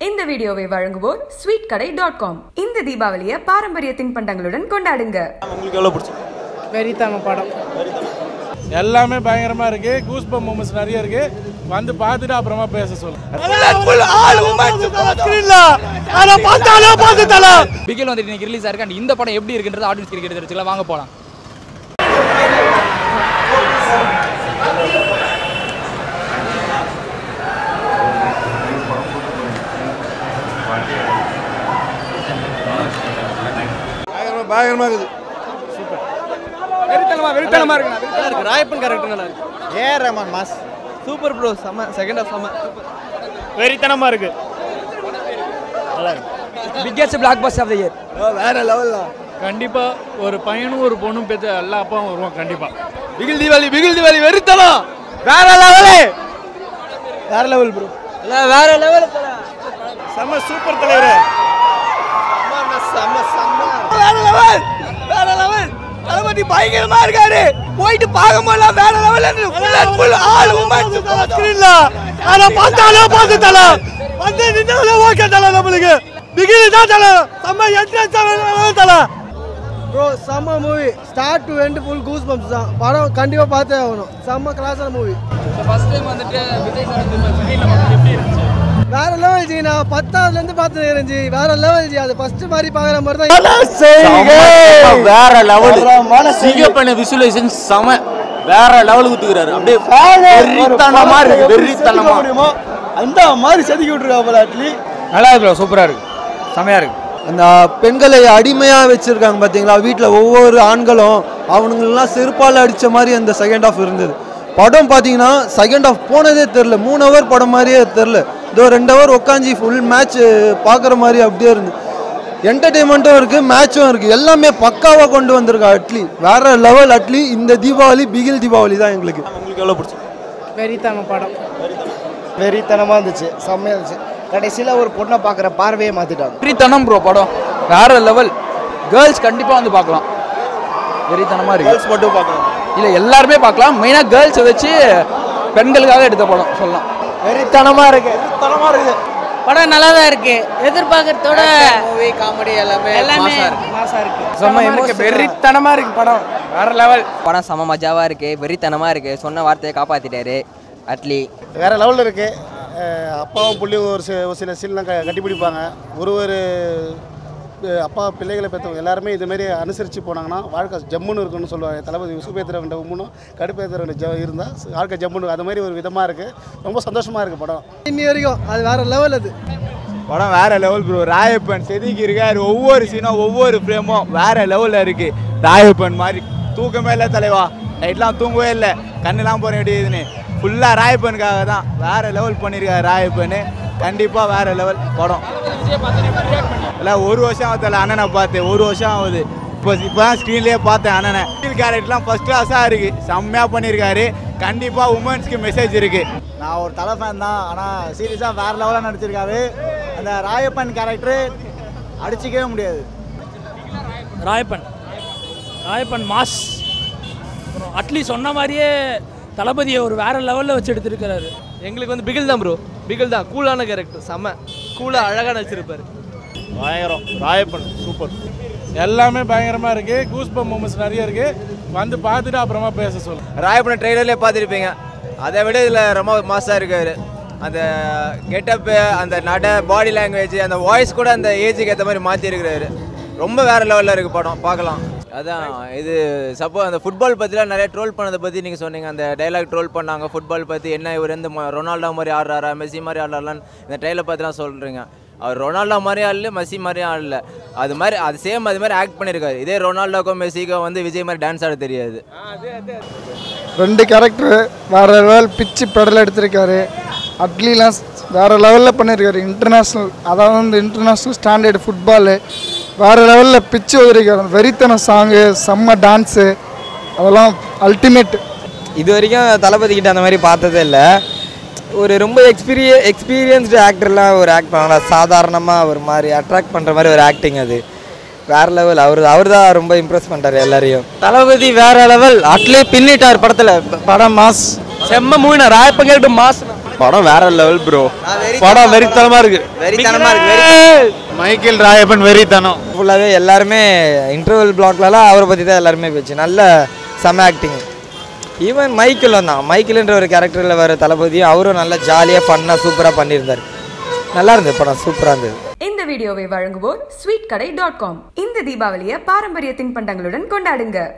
இந்த வீடியோவை வழங்குவோர் sweetkadai.com. இந்த தீபாவளியை பாரம்பரிய தின்பண்டங்களுடன் கொண்டாடுங்க. உங்களுக்கு எவ்வளவு பிடிச்சது? வெறித்தன படம் எல்லாமே பயங்கரமா இருக்கு. கூஸ் பம்ப் மூமெண்ட்ஸ் நிறைய இருக்கு. வந்து பார்த்துட்டு அப்புறமா பேச சொல்லுங்க. பிகில் வந்து இன்னைக்கு ரிலீஸ் ஆயிருக்கு. அண்ட் இந்த படம் எப்படி இருக்குன்றது ஆடியன்ஸ் கிரிக்கெட் தெரிஞ்சுக்கலாம். வாங்க போலாம். பயங்கரமா இருக்குது. சூப்பர். வெறித்தனமா இருக்கு. ராயப்பன் கேரக்டர் நல்லா இருக்கு. AR Rahman mass. Super bro. செம. செகண்ட் ஹாஃப் செம. வெறித்தனமா இருக்கு. நல்லா இருக்கு. Biggest blockbuster of the year. வேற லெவல்ல. கண்டிப்பா ஒரு பையனும் ஒரு பொண்ணும் பெற்ற எல்லா அப்பாவும் வருவான் கண்டிப்பா. பிகில் தீபாவளி வெறித்தனம். வேற லெவல் ப்ரோ. வேற லெவல் போல. செம சூப்பர் தலைவரே. வேற லெவல். தளபதி பயங்கரமா இருக்காரு. போயிட்டு பார்க்கும்போது வேற லெவல் ஆல் உமன்ஸ் ஸ்கிரீன்ல அத பார்த்தாலே தல வந்து நின்னால ஓகே தல நமக்கு பிகில் தான் தல செம்ம என்ட்ரன்ஸ் தல ப்ரோ. செம்ம movie start to end full goosebumps தான். படம் கண்டிப்பா பார்த்தே ஆகணும். செம்ம கிளாஸான மூவி. ஃபர்ஸ்ட் டைம் வந்துட்டு விஜய் சார் வந்து ஸ்கிரீன்ல வந்து எப்படி இருந்துச்சு? வேற லெவல் ஜி. நான் 10th இருந்து பார்த்து இருந்துச்சு. வேற லெவல் ஜி. அது ஃபர்ஸ்ட் மாதிரி பாக்குற மாதிரி தான். வேற லெவல். சிங்கப்பன விசுவலைசேஷன் செம வேற லெவலுக்கு தூக்குறாரு. அப்படியே வெறித்தனமா இருக்கு. வெறித்தனமா அந்த மாதிரி செதுக்கி விட்டுருக்கா போல. அட்லி நல்லா இருக்கு. சூப்பரா இருக்கு. செமையா இருக்கு. அந்த பெண்களை அடிமையா வச்சிருக்காங்க பாத்தீங்களா. வீட்டில் ஒவ்வொரு ஆண்களும் அவனுங்களெல்லாம் செருப்பால் அடித்த மாதிரி அந்த செகண்ட் ஹாஃப் இருந்தது. படம் பார்த்தீங்கன்னா செகண்ட் ஹாஃப் போனதே தெரில. 3 hour படம் மாதிரியே தெரில. இதோ 2 hour உட்காந்து ஃபுல் மேட்ச் பார்க்குற மாதிரி அப்படியே இருந்து. என்டர்டெயின்மெண்ட்டும் இருக்குது, மேட்சும் இருக்குது. எல்லாமே பக்காவாக கொண்டு வந்திருக்கா அட்லி. வேற லெவல் அட்லி. இந்த தீபாவளி பிகில் தீபாவளி தான் எங்களுக்கு. உங்களுக்கு எவ்வளோ பிடிச்சது? வெறித்தன படம் வெறித்தனமாக இருந்துச்சு. செம்மையாக இருந்துச்சு. கடைசியில் ஒரு பொண்ணை பார்க்குற பார்வையே மாற்றிட்டாங்க. வெறித்தனம் ப்ரோ படம் வேற லெவல். கேர்ள்ஸ் கண்டிப்பாக வந்து பார்க்கலாம். வெறித்தனமாக இருக்கு. கேர்ள்ஸ் மட்டும் பார்க்கலாம் இல்லை எல்லாருமே பார்க்கலாம். மெயினாக கேர்ள்ஸை வச்சு பெண்களுக்காக எடுத்த படம் சொல்லலாம். வெறித்தனமாக இருக்கு. படம் நல்லா தான் இருக்கு. எதிர்பார்க்கறதோட மூவி காமெடி எல்லாமே மாசா இருக்கு. செம்ம எமோஷன். வெறித்தனமா இருக்கு படம். வேற லெவல். படம் செம்ம மஜாவா இருக்கு. வெறித்தனமா இருக்கு. சொன்ன வார்த்தையை காப்பாத்திட்டாரு அட்லி. வேற லெவலில் இருக்கு. அப்பாவும் பிள்ளையும் ஒரு சில சீன்லாம் கட்டிப்பிடிப்பாங்க. ஒரு அப்பா பிள்ளைகளை பெற்றவங்க எல்லாருமே இதுமாரி அனுசரித்து போனாங்கன்னா வாழ்க்கை ஜம்முன்னு இருக்குன்னு சொல்லுவாங்க. தளபதி உசுபேத்திர ரெண்டு உம்முனும் கடுப்பேத்திர ரெண்டு இருந்தால் வாழ்க்கை ஜம்முன்னு அது மாதிரி ஒரு விதமாக இருக்குது. ரொம்ப சந்தோஷமாக இருக்குது படம். இன்னி வரைக்கும் அது வேற லெவல். அது படம் வேற லெவல் ப்ரோ. ராயப்பன் செதுக்கி இருக்காரு. ஒவ்வொரு சீனும் ஒவ்வொரு ஃப்ரேமும் வேற லெவலில் இருக்கு. ராயப்பன் மாதிரி தூக்கமே இல்லை தலைவா. நைட்லாம் தூங்கவே இல்லை. கண்ணெல்லாம் போற வேண்டியதுன்னு ஃபுல்லாக ராயப்பனுக்காக தான். வேற லெவல் பண்ணியிருக்காரு ராயப்பன். கண்டிப்பாக வேற லெவல் படம். இல்லை 1 வருஷம் ஆகுதில்ல அண்ணனை பார்த்து. 1 வருஷம் ஆகுது. இப்போ தான் ஸ்க்ரீன்லேயே பார்த்தேன் அண்ணனை. கேரக்டர்லாம் ஃபர்ஸ்ட் கிளாஸாக இருக்குது. செம்மையாக பண்ணியிருக்காரு. கண்டிப்பாக உமன்ஸ்க்கு மெசேஜ் இருக்குது. நான் ஒரு தலை ஃபேன் தான். ஆனால் சீரியஸாக வேற லெவலாக நடிச்சிருக்காரு. அந்த ராயப்பன் கேரக்டரு அடிச்சிக்கவே முடியாது. ராயப்பன் மாஸ். அட்லி சொன்ன மாதிரியே தளபதியை ஒரு வேற லெவலில் வச்சு எடுத்துருக்கிறாரு. எங்களுக்கு வந்து பிகில் தான் ப்ரோ. பிகில் தான் கூலான கேரக்டர். செம்ம கூலாக அழகாக நடிச்சிருப்பாரு. பயங்கரம். ராயப்பன் சூப்பர். எல்லாமே பயங்கரமா இருக்கு. கூஸ் பம்ப் மூமெண்ட்ஸ் நிறைய இருக்கு. வந்து பார்த்துட்டு அப்புறமா பேச சொல்லுங்க. ராயப்பனை ட்ரெய்லர்லேயே பார்த்துருப்பீங்க. அதை விட இதில் ரொம்ப மாசாக இருக்காரு. அந்த கெட்டப்பு, அந்த நட, பாடி லாங்குவேஜ், அந்த வாய்ஸ் கூட அந்த ஏஜுக்கு ஏற்ற மாதிரி மாற்றிருக்கிறாரு. ரொம்ப வேறு லெவலில் இருக்குது படம். பார்க்கலாம். அதான் இது அந்த ஃபுட்பால் பற்றிலாம் நிறைய ட்ரோல் பண்ணதை பற்றி நீங்கள் சொன்னீங்க. அந்த டைலாக் ட்ரோல் பண்ணாங்க ஃபுட்பால் பற்றி. என்ன இவர் வந்து ரொனால்டோ மாதிரி ஆடுறாரா, மெஸ்ஸி மாதிரி ஆடலான்னு இந்த ட்ரெயிலை பற்றிலாம் சொல்கிறீங்க. அவர் ரொனால்டோ மாதிரி ஆடல, மெஸ்ஸி மாதிரி ஆடல. அது மாதிரி அது சேம் அது மாதிரி ஆக்ட் பண்ணியிருக்காரு. இதே ரொனால்டோக்கோ மெஸ்ஸிக்கோ வந்து விஜய் மாதிரி டான்ஸ் ஆட தெரியாது. 2 கேரக்டர் வேற லெவல் பிச்சு பெடல் எடுத்திருக்காரு. அட்லிலாம் வேற லெவலில் பண்ணியிருக்காரு. இன்டர்நேஷ்னல், அதாவது இன்டர்நேஷ்னல் ஸ்டாண்டர்டு ஃபுட்பாலு வேற லெவலில் பிச்சு வந்திருக்காரு. வெறித்தன சாங்கு, செம்ம டான்ஸு, அதெல்லாம் அல்டிமேட். இது வரைக்கும் தளபதி கிட்ட அந்த மாதிரி பார்த்ததே இல்லை. ஒரு ரொம்ப எக்ஸ்பீரியன்ஸ்டு ஆக்டர்லாம் ஒரு ஆக்ட் பண்ணலாம். சாதாரணமாக ஒரு மாதிரி அட்ராக்ட் பண்ணுற மாதிரி ஒரு ஆக்டிங். அது வேற லெவல். அவர் தான் ரொம்ப இம்ப்ரெஸ் பண்ணுறாரு எல்லாரையும். தளபதி வேற லெவல். அட்லி பின்னிட்டார் படத்தில். படம் மாஸ். செம்ம மூவினா. Rayappan character mass. படம் வேற லெவல் ப்ரோ. படம் வெறித்தனமா இருக்கு. மைக்கேல் ராயப்பன் வெறித்தனம். ஃபுல்லாகவே எல்லாருமே இன்டர்வல் பிளாக்லலாம் அவரை பற்றி தான் எல்லாருமே போச்சு. நல்ல செம ஆக்டிங். ஈவன் மைக்கேல் தான், மைக்கேல்ன்ற ஒரு கேரக்டரில் வர தளபதி அவரும் நல்லா ஜாலியாக ஃபன்னாக சூப்பராக பண்ணியிருந்தார். நல்லா இருந்தது படம், சூப்பராக இருந்தது. இந்த வீடியோவை வழங்குவோர் sweetkadai.com. இந்த தீபாவளியை பாரம்பரிய தின்பண்டங்களுடன் கொண்டாடுங்க.